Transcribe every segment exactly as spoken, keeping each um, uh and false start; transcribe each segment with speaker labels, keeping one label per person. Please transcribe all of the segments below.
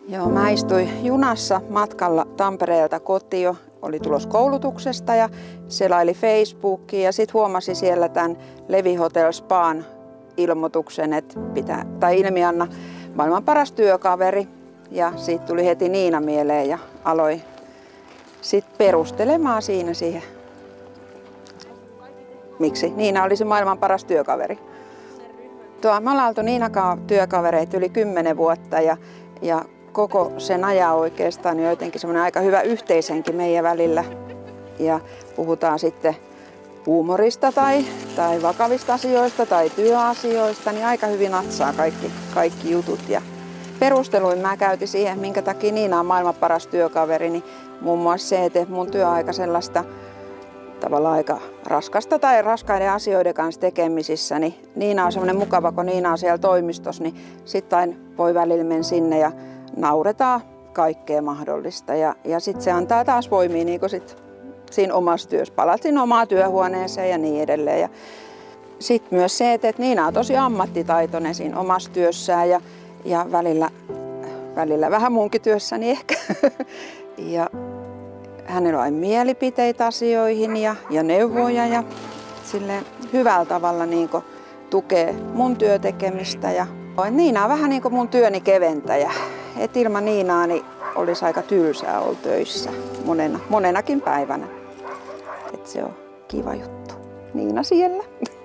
Speaker 1: Joo, mä istuin junassa matkalla Tampereelta kotiin, oli tulos koulutuksesta ja selaili Facebookia ja sitten huomasi siellä tämän Levi Hotel Span ilmoituksen, että pitää, tai ilmianna maailman paras työkaveri. Ja siitä tuli heti Niina mieleen ja aloin sitten perustelemaan siinä siihen, miksi Niina olisi maailman paras työkaveri. Tuo, me ollaan oltu Niinakaan työkavereita yli kymmenen vuotta ja, ja koko sen ajan oikeastaan niin jotenkin semmoinen aika hyvä yhteisenkin meidän välillä. Ja puhutaan sitten huumorista tai, tai vakavista asioista tai työasioista, niin aika hyvin natsaa kaikki, kaikki jutut. Ja perusteluin mä käytin siihen, minkä takia Niina on maailman paras työkaveri, niin muun muassa se, että mun työaika sellaista tavallaan aika raskasta tai raskaiden asioiden kanssa tekemisissä, niin Niina on semmoinen mukava, kun Niina on siellä toimistossa, niin sitten voi välillä mennä sinne ja nauretaan kaikkea mahdollista. Ja, ja sitten se antaa taas voimia niin kuin sit siinä omassa työssä. Palat siinä omaan työhuoneeseen ja niin edelleen. Ja sitten myös se, että Niina on tosi ammattitaitoinen siinä omassa työssään ja, ja välillä, välillä vähän munkin työssäni ehkä. Ja hänellä on mielipiteitä asioihin ja, ja neuvoja ja silleen hyvällä tavalla niin kuin tukee mun työtekemistä. Ja Niina on vähän niin kuin mun työni keventäjä. Et ilman Niinaa niin olisi aika tylsää olla töissä monena, monenakin päivänä. Et se on kiva juttu. Niina siellä.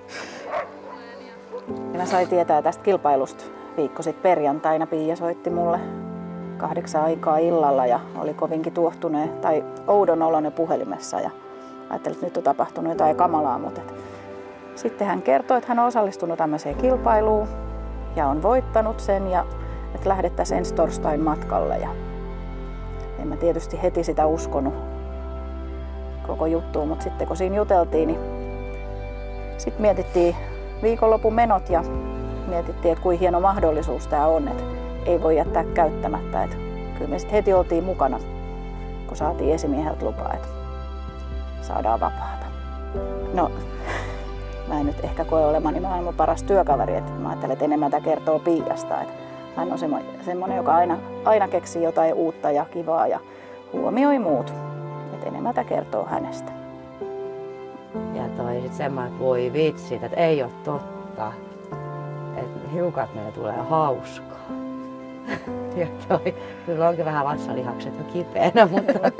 Speaker 2: Minä sain tietää tästä kilpailusta viikko sitten perjantaina. Pia soitti mulle kahdeksan aikaa illalla ja oli kovinkin tuohtuneen tai oudon oloinen puhelimessa. Ja ajattelin, että nyt on tapahtunut jotain kamalaa. Mutta sitten hän kertoi, että hän on osallistunut tämmöiseen kilpailuun ja on voittanut sen. Ja että lähdettäisiin ensi torstain matkalle. Ja en mä tietysti heti sitä uskonut koko juttuun, mutta sitten kun siinä juteltiin, niin sitten mietittiin viikonlopun menot ja mietittiin, että kuinka hieno mahdollisuus tämä on, että ei voi jättää käyttämättä. Että kyllä me sitten heti oltiin mukana, kun saatiin esimieheltä lupaa, että saadaan vapaata. No, mä en nyt ehkä koe olemani maailman paras työkaveri, että mä ajattelen, että enemmän tämä kertoo Piiasta. Että hän on semmoinen, joka aina, aina keksii jotain uutta ja kivaa ja huomioi muut. Että enemmän tämä kertoo hänestä.
Speaker 3: Ja toi sitten semmoinen, että voi vitsit, että ei ole totta. Että hiukat meillä tulee hauskaa. Ja toi, kyllä onkin vähän vatsalihakset on kipeänä, mutta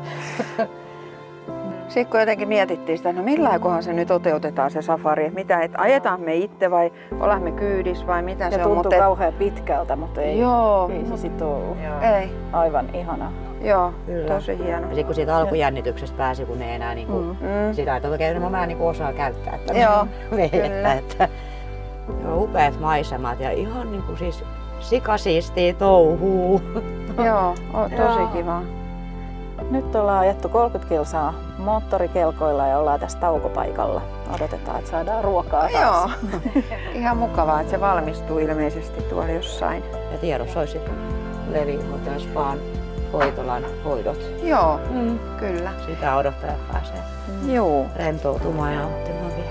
Speaker 1: sitten kun jotenkin mietittiin sitä, no millä kohan se nyt toteutetaan se safari, että mitä, että ajetaan me itse vai ollaan me kyydissä vai mitä se,
Speaker 2: se
Speaker 1: on.
Speaker 2: Tuntuu mutta kauhean pitkältä, mutta ei,
Speaker 1: joo,
Speaker 2: ei se sit ollut.
Speaker 1: Ei.
Speaker 2: Aivan ihana.
Speaker 1: Joo, kyllä. Tosi hieno.
Speaker 3: Ja sitten kun siitä alkujännityksestä pääsi, kun ei enää niinku, mm. sitä, että oikein mä niinku osaa käyttää tätä
Speaker 1: joo,
Speaker 3: vehettä. Että, joo, upeat maisemat ja ihan niinku siis sikasiistia touhuu.
Speaker 1: Joo, on tosi kiva.
Speaker 2: Nyt ollaan ajettu kolmekymmentä kilsaa moottorikelkoilla ja ollaan tässä taukopaikalla. Odotetaan, että saadaan ruokaa taas.
Speaker 1: Joo, ihan mukavaa, että se valmistuu ilmeisesti tuolla jossain.
Speaker 3: Ja tiedossa olisi Levi Hotel Span hoitolan hoidot.
Speaker 1: Joo, mm. kyllä.
Speaker 3: Sitä odottajat pääsee
Speaker 1: mm. Joo.
Speaker 3: rentoutumaan ja nauttimaan vielä.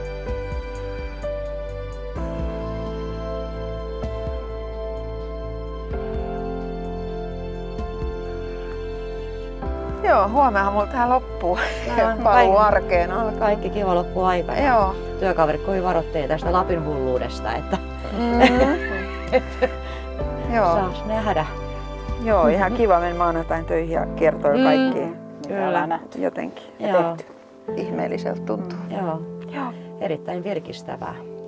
Speaker 1: Joo, huomenna mulla tähän loppuu. Paluu arkeen alkaa.
Speaker 3: Kaikki kiva loppuaika.
Speaker 1: Joo.
Speaker 3: Työkaverit kovin varoittelee tästä Lapin hulluudesta, että
Speaker 1: mm-hmm.
Speaker 3: saas nähdä.
Speaker 1: Joo, ihan kiva mennä maanantain töihin ja kertoa mm. kaikkia.
Speaker 3: Kyllä.
Speaker 1: Jotenkin.
Speaker 3: Joo.
Speaker 1: Ihmeelliseltä tuntuu.
Speaker 3: Joo.
Speaker 1: Joo.
Speaker 3: Erittäin virkistävää.